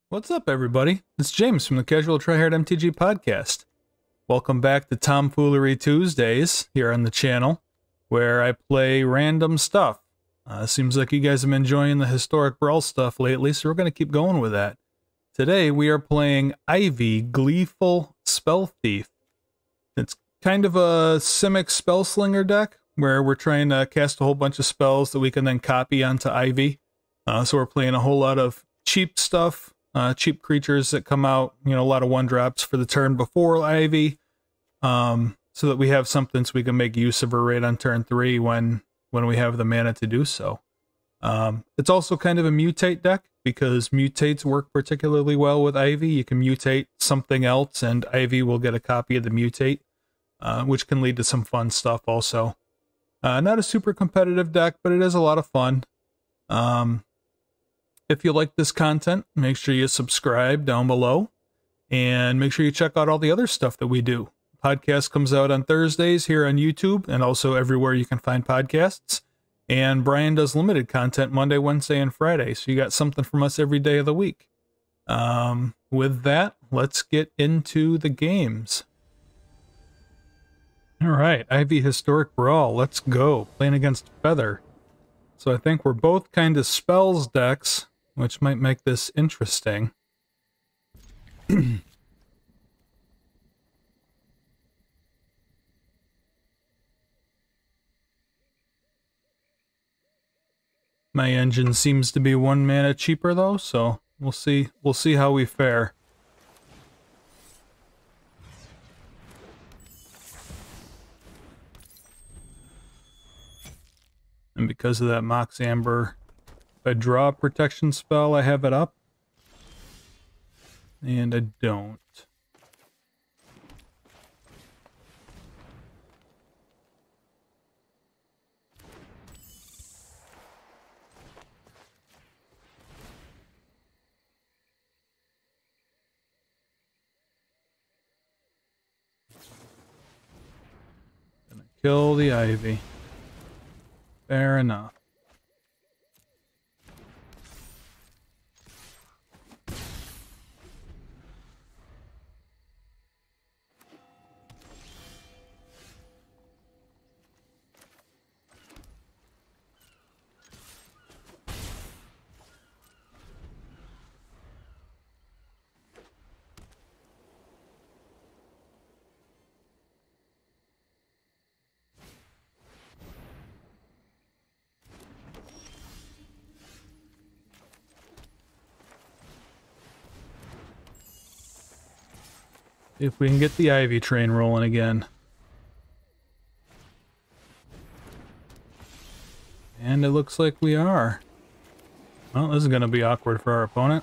What's up, everybody? It's James from the Casual Tryhard MTG podcast. Welcome back to Tomfoolery Tuesdays here on the channel, where I play random stuff. Seems like you guys have been enjoying the historic Brawl stuff lately, so we're going to keep going with that. Today we are playing Ivy Gleeful Spell Thief. It's kind of a Simic Spellslinger deck, where we're trying to cast a whole bunch of spells that we can then copy onto Ivy. So we're playing a whole lot of cheap stuff. Cheap creatures that come out, a lot of one drops for the turn before Ivy, so that we have something so we can make use of her right on turn 3 when we have the mana to do so. It's also kind of a mutate deck because mutates work particularly well with Ivy. You can mutate something else and Ivy will get a copy of the mutate, which can lead to some fun stuff also. Not a super competitive deck, but it is a lot of fun. If you like this content, make sure you subscribe down below and make sure you check out all the other stuff that we do. Podcast comes out on Thursdays here on YouTube and also everywhere you can find podcasts. And Brian does limited content Monday, Wednesday, and Friday. So you got something from us every day of the week. With that, let's get into the games. All right, Ivy Historic Brawl. Let's go. Playing against Feather. So I think we're both kind of spells decks, which might make this interesting. My engine seems to be 1 mana cheaper though, so we'll see how we fare. And because of that Mox Amber, if I draw a protection spell, I have it up. And I don't. Gonna kill the Ivy. Fair enough. If we can get the Ivy train rolling again. And it looks like we are. Well, this is going to be awkward for our opponent.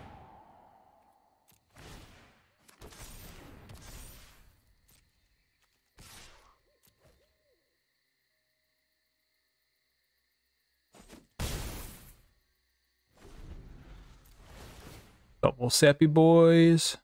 Couple sappy boys.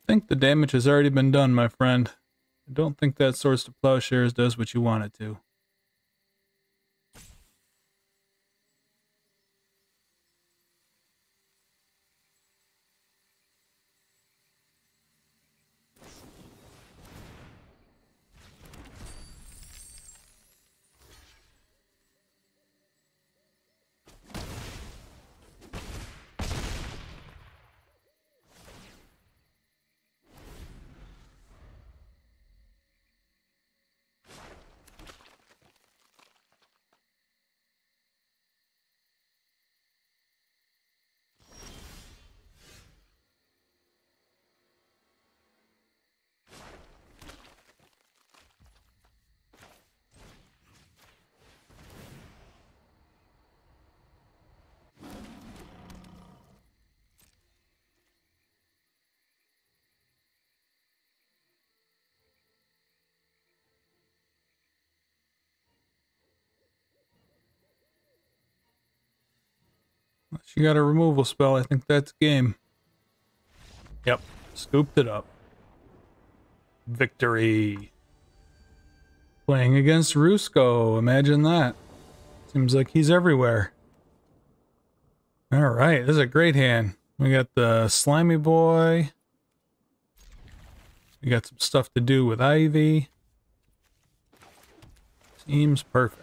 think the damage has already been done, my friend. I don't think that Swords to Plowshares does what you want it to. She got a removal spell. I think that's game. Yep. Scooped it up. Victory. Playing against Rusko. Imagine that. Seems like he's everywhere. Alright, this is a great hand. We got the Slimy Boy. We got some stuff to do with Ivy. Seems perfect.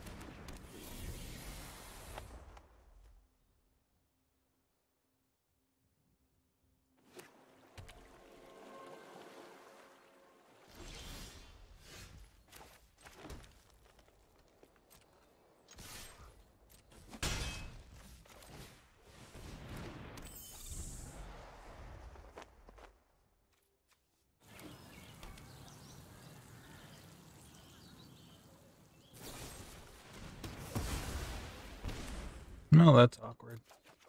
No, that's awkward.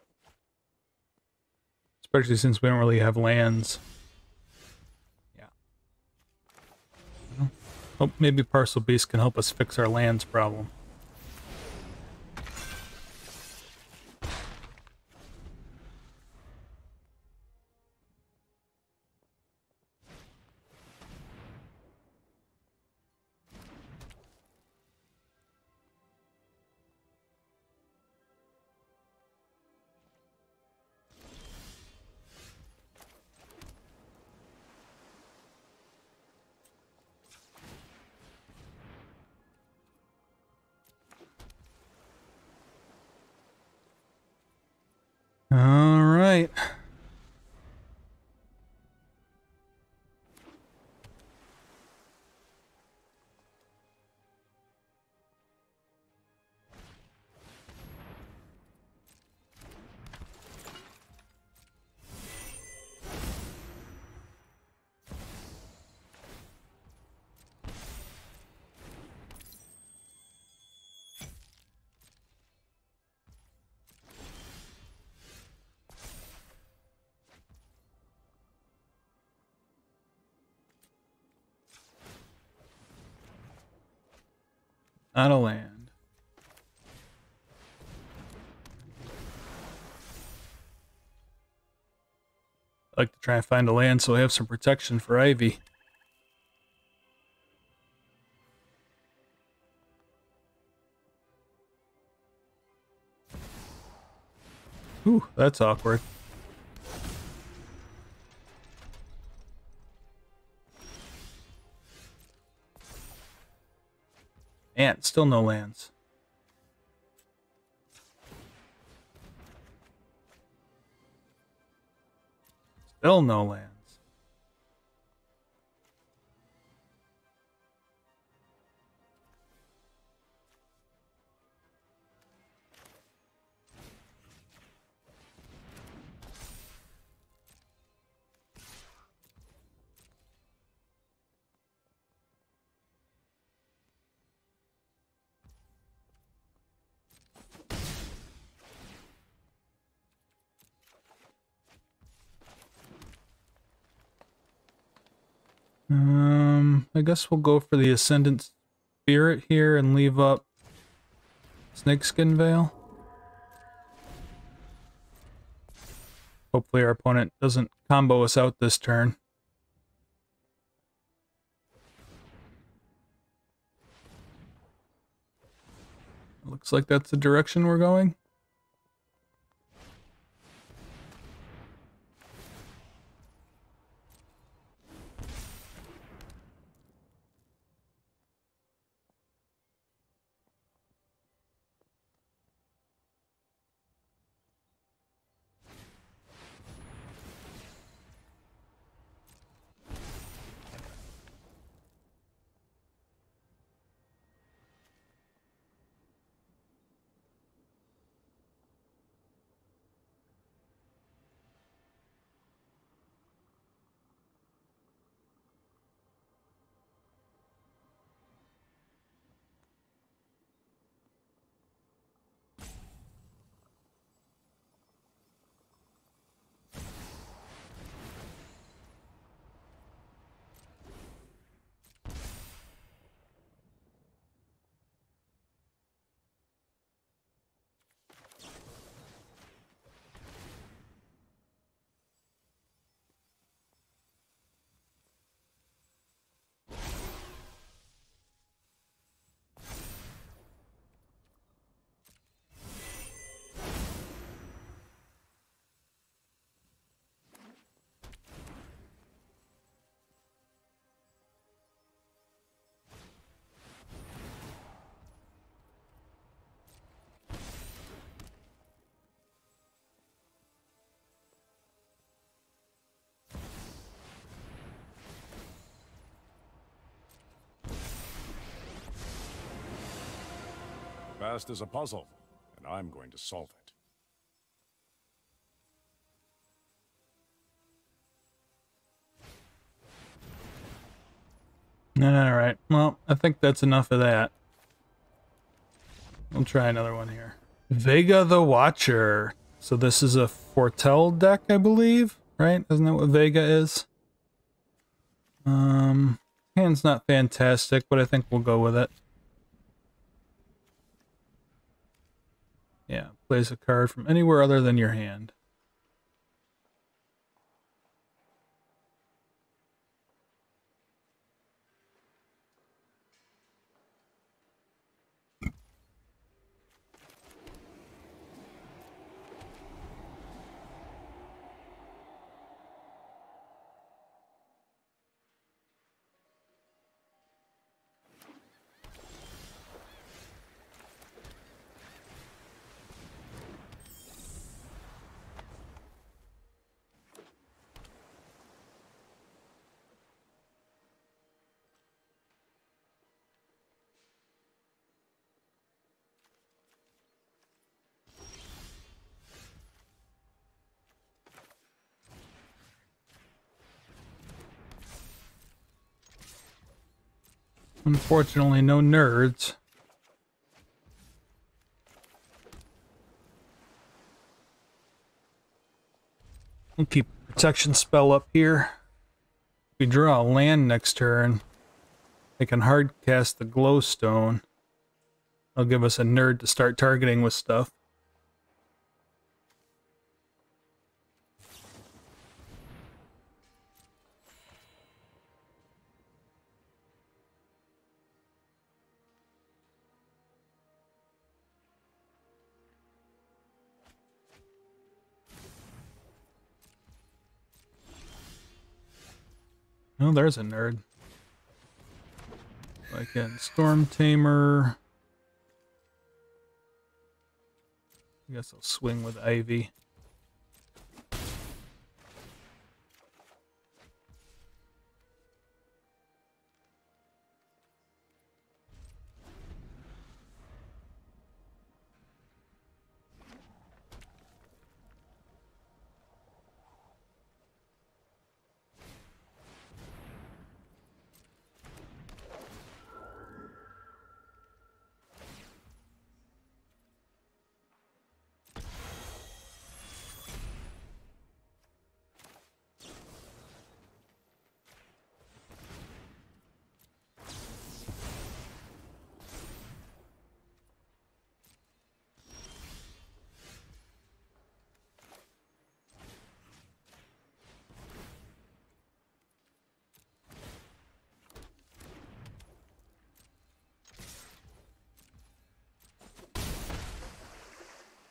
Especially since we don't really have lands. Yeah. Well, hope maybe Parcel Beast can help us fix our lands problem. All right. Not a land. I like to try and find a land so I have some protection for Ivy. Ooh, that's awkward. And still no lands. Still no lands. I guess we'll go for the Ascendant Spirit here and leave up Snakeskin Veil. Hopefully our opponent doesn't combo us out this turn. Looks like that's the direction we're going. Past is a puzzle, and I'm going to solve it. Alright, well, I think that's enough of that. We'll try another one here. Vega the Watcher. So this is a Foretell deck, I believe, right? Isn't that what Vega is? Hand's not fantastic, but I think we'll go with it. Yeah, plays a card from anywhere other than your hand. Unfortunately, no nerds. We'll keep protection spell up here. If we draw a land next turn, they can hard cast the glowstone. They'll give us a nerd to start targeting with stuff. Oh, there's a nerd. Like in Storm Tamer. I guess I'll swing with Ivy.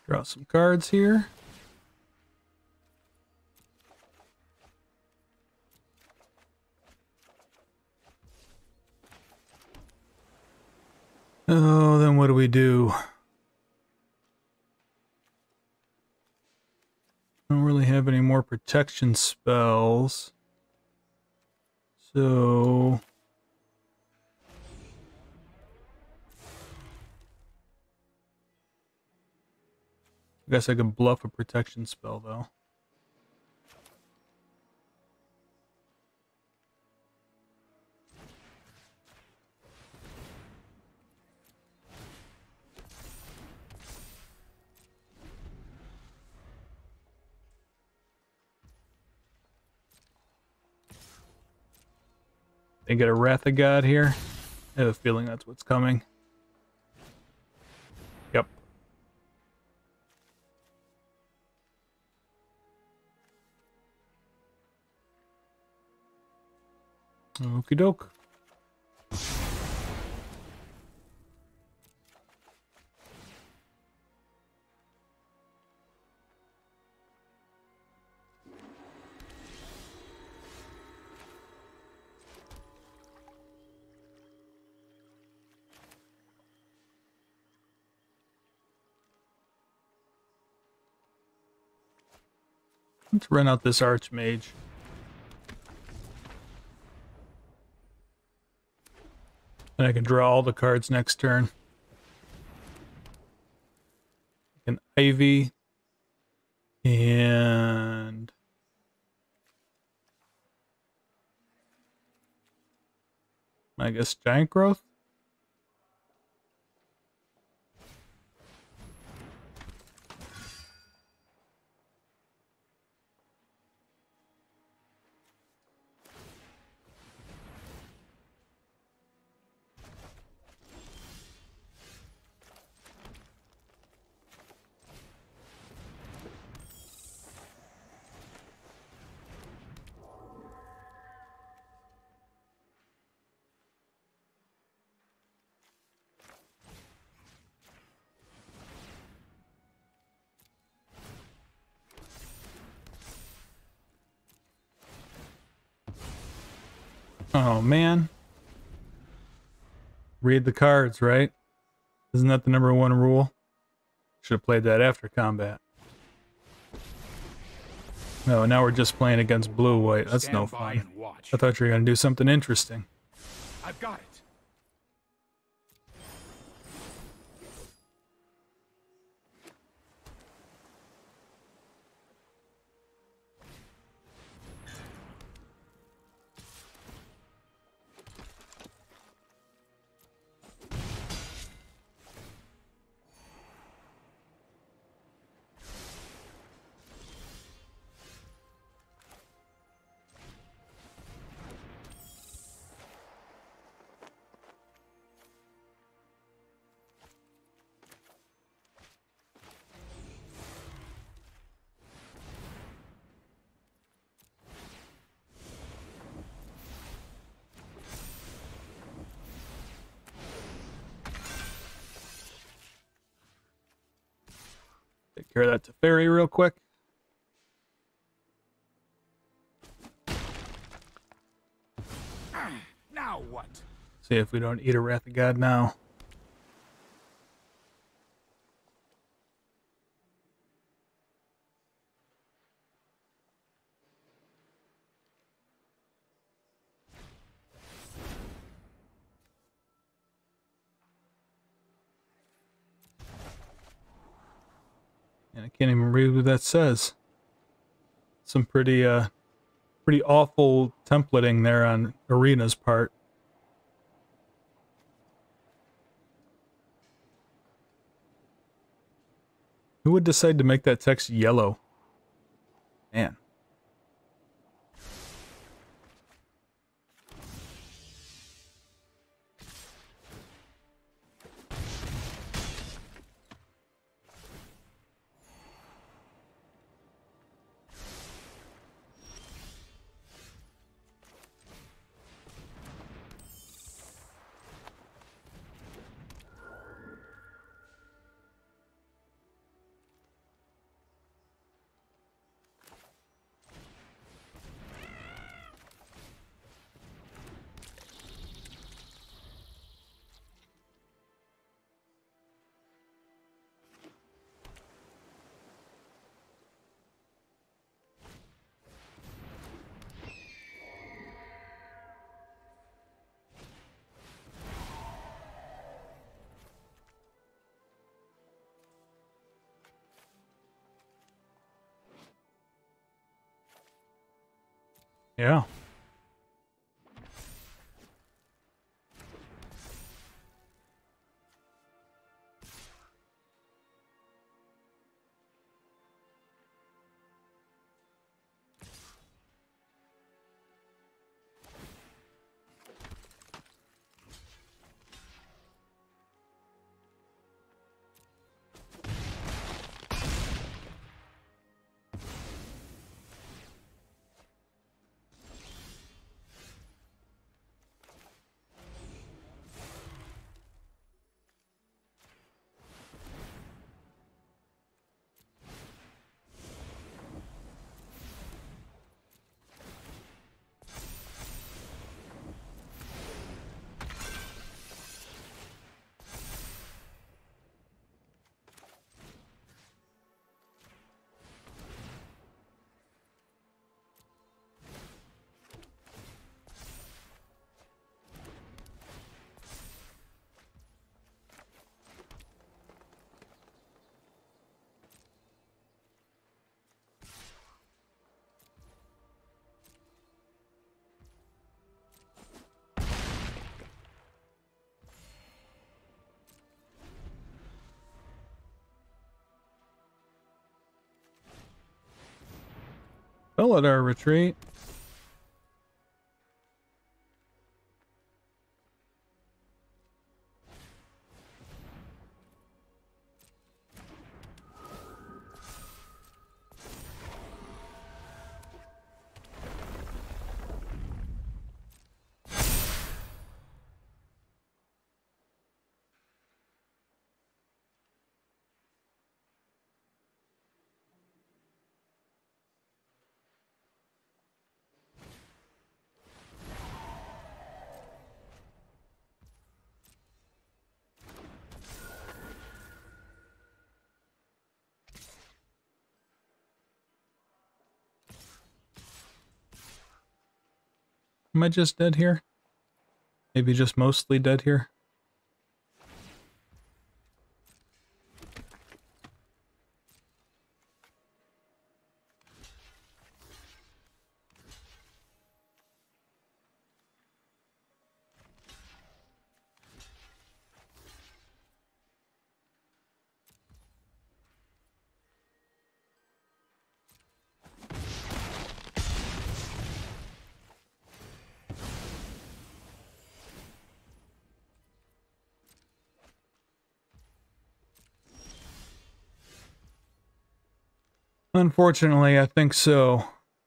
Draw some cards here. Oh, then what do we do? Don't really have any more protection spells. So I guess I could bluff a protection spell though. They get a Wrath of God here. I have a feeling that's what's coming. Yep. Okie doke. Let's run out this Archmage. And I can draw all the cards next turn. An Ivy. And I guess Giant Growth? Oh man. Read the cards, right? Isn't that the #1 rule? Should have played that after combat. No, now we're just playing against blue-white. That's no fun. I thought you were going to do something interesting. I've got it. Take care of that Teferi real quick. Now what? See if we don't eat a Wrath of God now. And I can't even read what that says. Some pretty awful templating there on Arena's part. Who would decide to make that text yellow? Man. Yeah. Fell at our retreat. Am I just dead here? Maybe just mostly dead here? Unfortunately, I think so.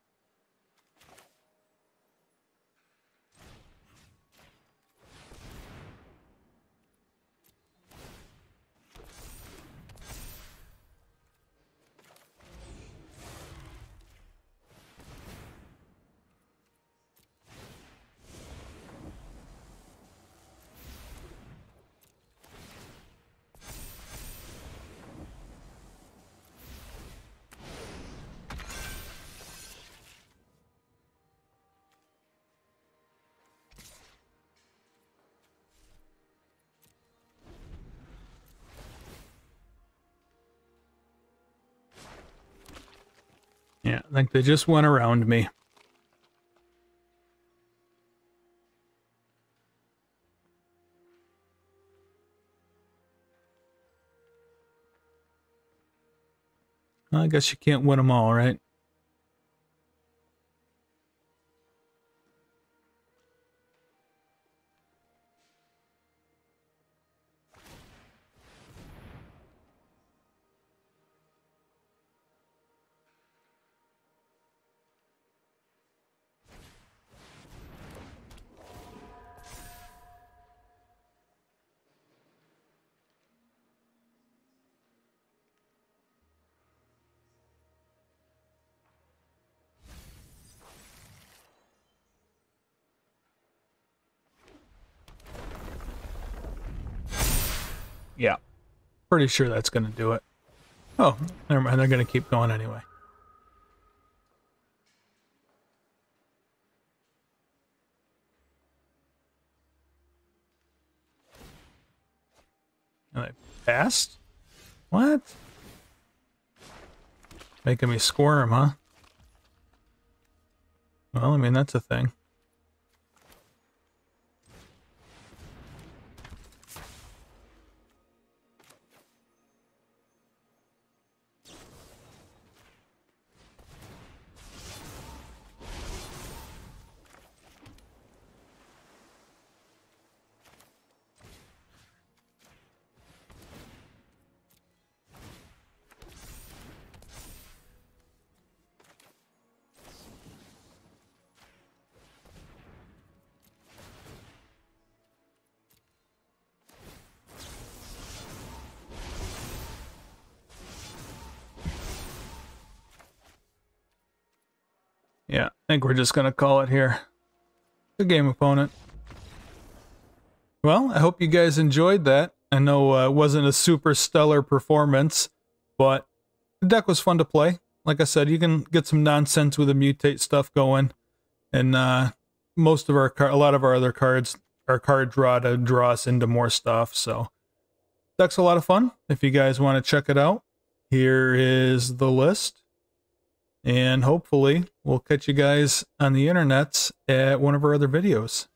Yeah, I think they just went around me. I guess you can't win them all, right? Yeah. Pretty sure that's going to do it. Oh, never mind. They're going to keep going anyway. And they passed? What? Making me squirm, huh? Well, I mean, that's a thing. Yeah, I think we're just gonna call it here. Good game, opponent. Well, I hope you guys enjoyed that. I know it wasn't a super stellar performance, but the deck was fun to play. Like I said, you can get some nonsense with the mutate stuff going, and most of our a lot of our other cards are card draw to draw us into more stuff. So deck's a lot of fun. If you guys want to check it out, here is the list. And hopefully we'll catch you guys on the internets at one of our other videos.